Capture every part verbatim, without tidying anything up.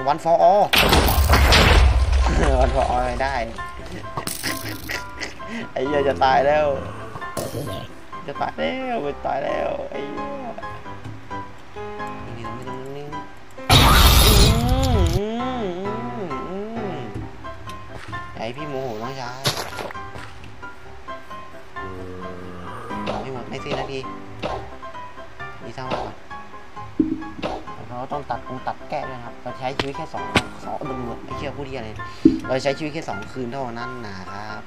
วันฟอร์ออวันฟอร์ออไม่ได้ไอ้เหี้ยจะตายแล้วจะตายแล้วจะตายแล้วไอ้เหี้ยไอพี่โมโหน้องชายบอกไม่หมดไม่สิ้นนาทีมีสร้างมาก่อนเราต้องตัดคงตัดแก้ด้วยครับเราใช้ชีวิตแค่สองสองดึงหมดไม่เชื่อพูดที่อะไรเราใช้ชีวิตแค่สองคืนเท่านั้นนะครับ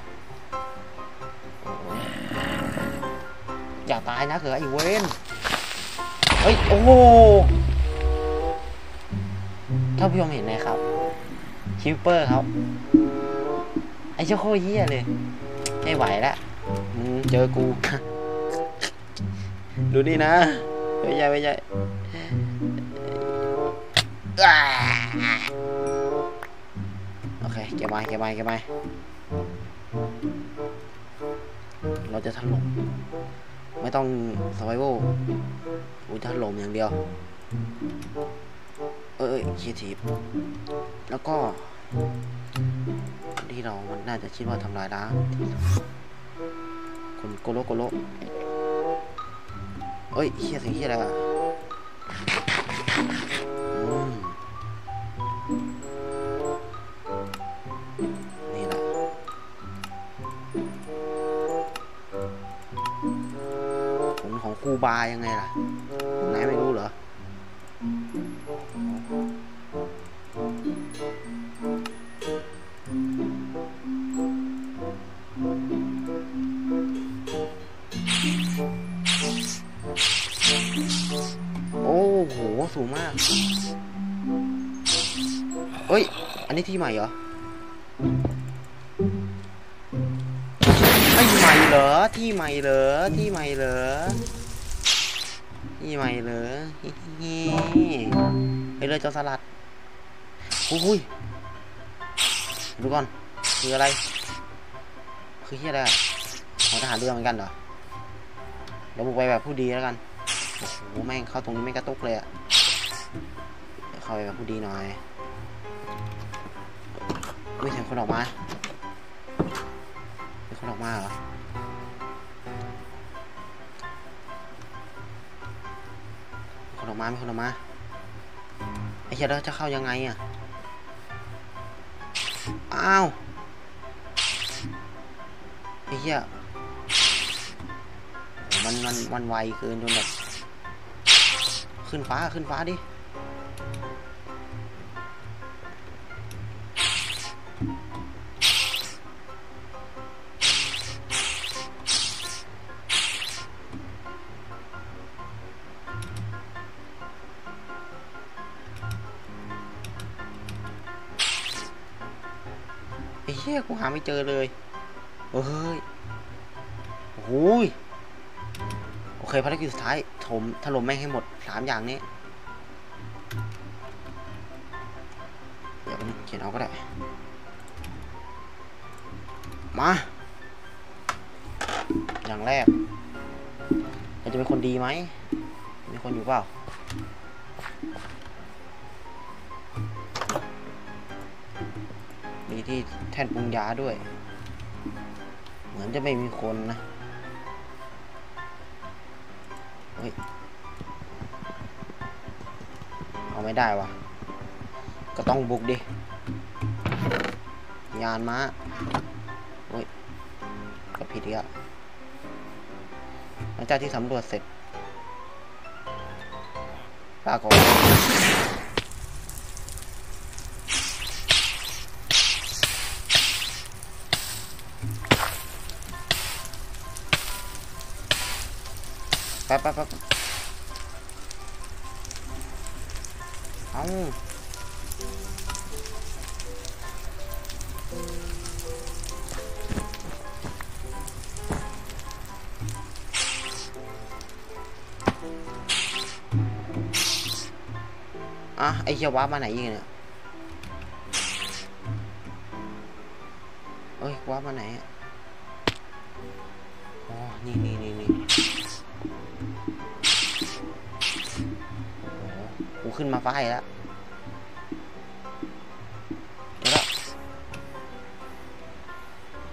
อย่าตายนะเถอะไอ้เวนเฮ้ยโอ้โหถ้าพี่ชมเห็นไหมครับคิวเปอร์ครับไอ้เจ้าโคเยี่ยเลยไม่ไหวแล้วมึงเจอกูดูนี่นะไม่ใช่ไม่ใช่โอเคเก็บไว้เก็บไว้เก็บไว้เราจะถล่มไม่ต้องสไวโวกูถล่มอย่างเดียวเอ้ยคีทีฟแล้วก็ที่เรามันน่าจะคิดว่าทำลายล้างคนโกโลโกโลเอ้ยเฮียสิ่งที่อะไรอ่ะนี่แหละผลของครูบายังไงล่ะไหนไม่รู้เหรอโอ้โหสูงมากเอ้ยอันนี้ที่ใหม่เหรอไม่ใหม่เหรอที่ใหม่เหรอที่ใหม่เหรอที่ใหม่เหรอเฮ้ยไปเลยเจ้าสลัดอุ้ยดูก่อนคืออะไรคือที่อะไรเขาทหารเรือเหมือนกันเหรอเราบุกไปแบบผู้ดีแล้วกันโอ้โหแม่งเข้าตรงนี้ไม่กระตุกเลยอะเข้าไปแบบผู้ดีหน่อยไม่เห็นคนออกมามีคนออกมาเหรอคนออกมามีคนออกมาไอ้เหี้ยเราจะเข้ายังไงอะอ้าวไอ้เหี้ยมันมันมันไวเกินจนแบบขึ้นฟ้าขึ้นฟ้าดิไอ้เหี้ยกูหาไม่เจอเลยเฮ้ยโอ้ยโอเคภารกิจสุดท้ายถมถล่มแม่งให้หมดสามอย่างนี้เดี๋ยวเขียนเอาก็ได้มาอย่างแรกเราจะเป็นคนดีไหมมีคนอยู่เปล่ามีที่แท่นปรุงยาด้วยเหมือนจะไม่มีคนนะเฮ้ยเอาไม่ได้วะก็ต้องบุกดิยานม้าเฮ้ยก็ผิดอีกอ่ะหลังจากที่สำรวจเสร็จปรากฏแป๊บแป๊บแป๊บเอาอ่ะไอ้เชี่ยวว้ามาไหนยิงเนี่ยเอ้ยว้ามาไหนอ่ะอ๋อนี่นี่นี่นี่โอ้โหกูขึ้นมาไฟแล้ว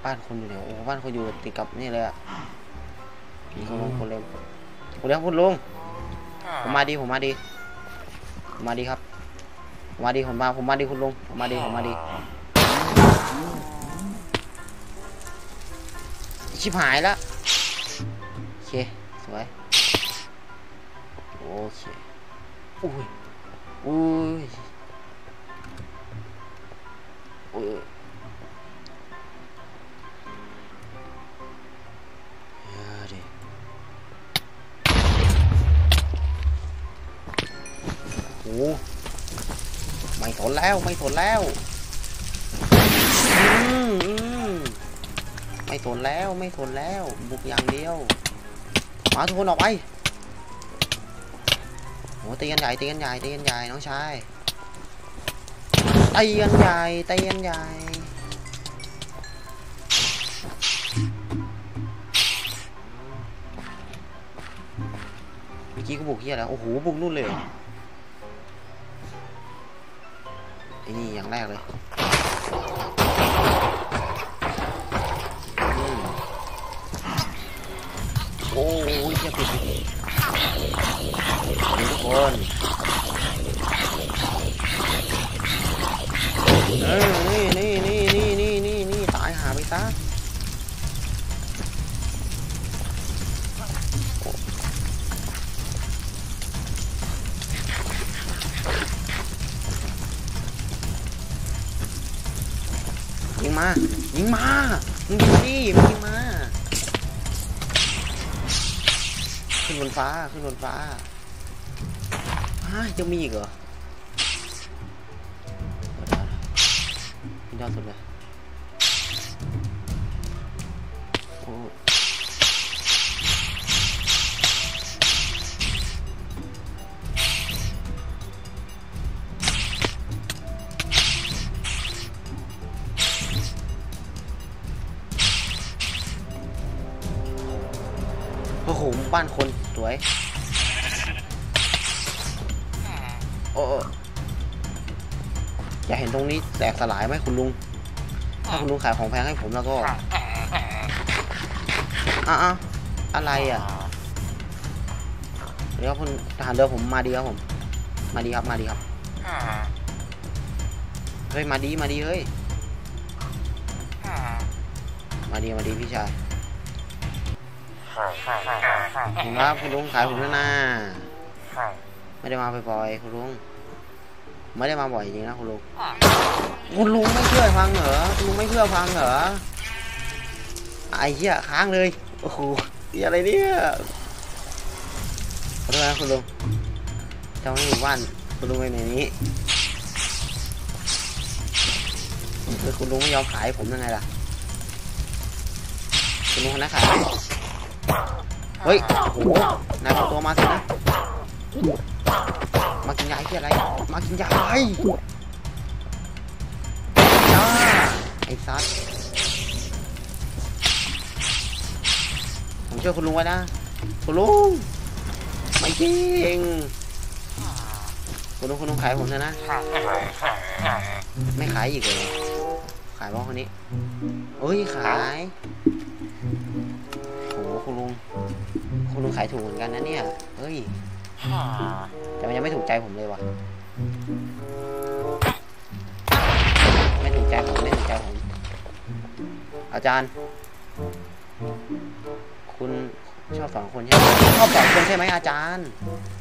บ้านคนอยู่ไหนโอ้บ้านคนอยู่ติดกับนี่เลยอ่ะมีคนลงคนเร็วคนเร็วคนลงผมมาดีผมมาดีผมมาดีครับผมมาดีผมมาผมมาดีคุณลุงผมมาดีผมมาดีชิบหายแล้วโอเคสวยโอเคอุ้ยอุ้ยอุ้ยโอ้ไม่สนแล้วไม่สนแล้วอืมอืมไม่สนแล้วไม่สนแล้วบุกอย่างเดียวมาทุกคนออกไปโอ้ตีกันใหญ่ตีกันใหญ่ตีกันใหญ่น้องชายตีกันใหญ่ตีกันใหญ่เมื่อกี้ก็บุกเฮียแล้วโอ้โหบุกนู่นเลยไอ้นี่อย่างแรกเลยโอ้ยเฮียผิดผิดทุกคนเออนี่นี่นี่นี่นี่นี่นี่ตายหาไปซะยิงมายิงมามึงยิงดิมึงยิงมาขึ้นบนฟ้าขึ้นบนฟ้าฮะจะมีอีกเหรอขึ้นยอดสุดเลยโอ้โอ้โหบ้านคนสวยโอ้อยากเห็นตรงนี้แตกสลายไหมคุณลุงถ้าคุณลุงขายของแพงให้ผมแล้วก็อ้าวอะไรอ่ะเดี๋ยวคุณทหารเรือผมมาดีครับผมมาดีครับมาดีครับเฮ้ยมาดีมาดีเฮ้ยมาดีมาดีพี่ชายผมครับคุณลุงขายผมแล้วนะไม่ได้มาบ่อยๆคุณลุงไม่ได้มาบ่อยจริงนะคุณลุงคุณลุงไม่เชื่อฟังเหรอคุณลุงไม่เชื่อฟังเหรอไอ้เหี้ยค้างเลยโอ้โหอะไรเนี่ยขอโทษนะคุณลุงเจ้าหมู่บ้านคุณลุงไปในนี้คือคุณลุงไม่ยอมขายผมยังไงล่ะคุณลุงคนนั้นขายเฮ้ยโอ้โหนายเอาตัวมาสินะมากินยาที่อะไรมากินยาอะไรยาไอ้ซัดผมช่วยคุณลุงไว้นะคุณลุงไม่จริงคุณลุงคุณลุงขายผมเถอะนะไม่ขายอีกเลยขายบ้องคนนี้เอ้ยขายโหคุณลุงคุณลุงขายถูกเหมือนกันนะเนี่ยเฮ้ยแต่มันยังไม่ถูกใจผมเลยวะไม่ถูกใจผมไม่ถูกใจผมอาจารย์คุณชอบสองคนใช่ไหมชอบสองคนใช่ไหมอาจารย์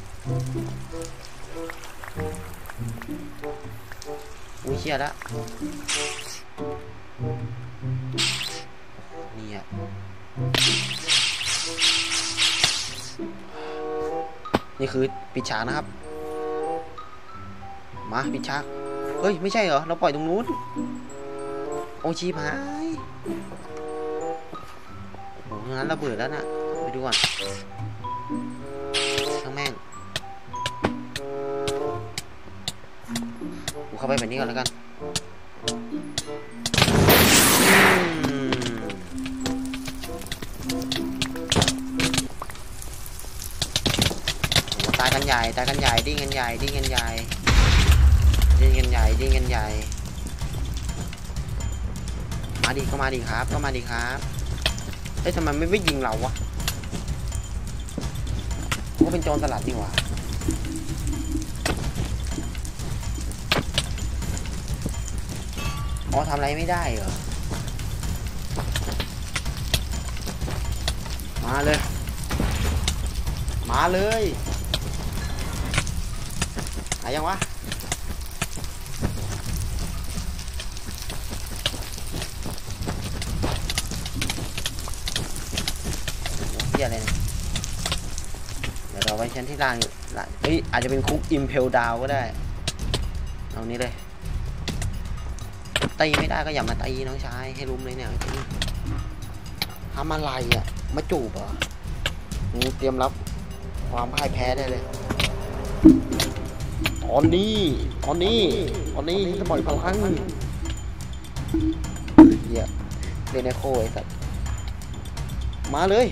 อุ้ยเชี่ยละนี่อ่ะนี่คือปิดฉากนะครับมาปิดฉากเฮ้ยไม่ใช่เหรอเราปล่อยตรงนู้นโอชีพหายโอ้งั้นระเบิดแล้วนะไปดูก่อนทั้งแม่งกูเข้าไปแบบนี้ก่อนแล้วกันตายกันใหญ่ตายกันใหญ่ดิ้งกันใหญ่ดิ้งกันใหญ่ดิ้งกันใหญ่ดิ้งกันใหญ่มาดิก็มาดิครับก็มาดิครับเฮ้ยทำไมไม่ไม่ยิงเราวะก็เป็นโจรสลัดนี่หว่าอ๋อทำอะไรไม่ได้เหรอมาเลยมาเลยหายังวะเฮียอะไรเนี่ยเดี๋ยวเราไว้ชั้นที่ล่างเฮ้ยอาจจะเป็นคุกอิมเพลดาวก็ได้เอานี้เลยตีไม่ได้ก็อย่ามาตีน้องชายให้รุมเลยเนี่ยทำอะไรอ่ะมาจูบเหรอมึงเตรียมรับความพ่ายแพ้ได้เลยตอนนี้ตอนนี้ตอนนี้จะปล่อยพลังเหี้ยเล่นไอโคไอ้สัตว์มาเลย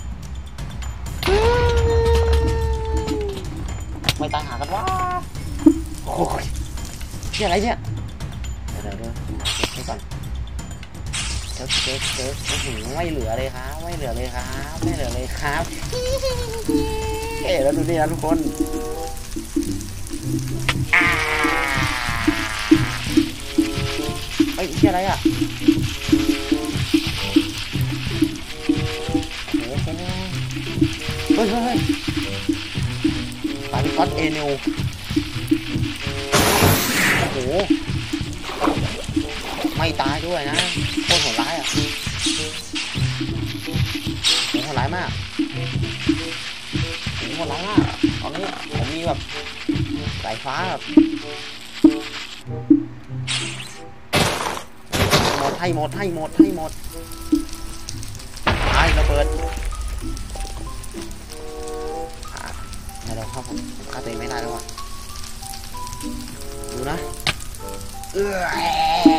ไม่ตายหากันวะโอ้ยนี่อะไรเนี่ยเดี๋ยวเดี๋ยวเดี๋ยวเช็คก่อนเช็คเช็คเช็คโอ้โหไม่เหลือเลยครับไม่เหลือเลยครับไม่เหลือเลยครับเอ๋แล้วดูดินะทุกคนเฮ้ยนี่อะไรอ่ะโอ้โหเฮ้ยเฮ้ยเฮ้ยตาลิคอสเอเนลโอ้โหไม่ตายด้วยนะโคตรโหดร้ายอ่ะโหดร้ายมากโหดร้ายมากตอนนี้ผมมีแบบสายฟ้าแบบหมดให้หมดให้หมดให้หมดตายระเบิดไม่ได้ครับผมฆ่าตัวเองไม่ได้แล้วว่ะดูนะเออ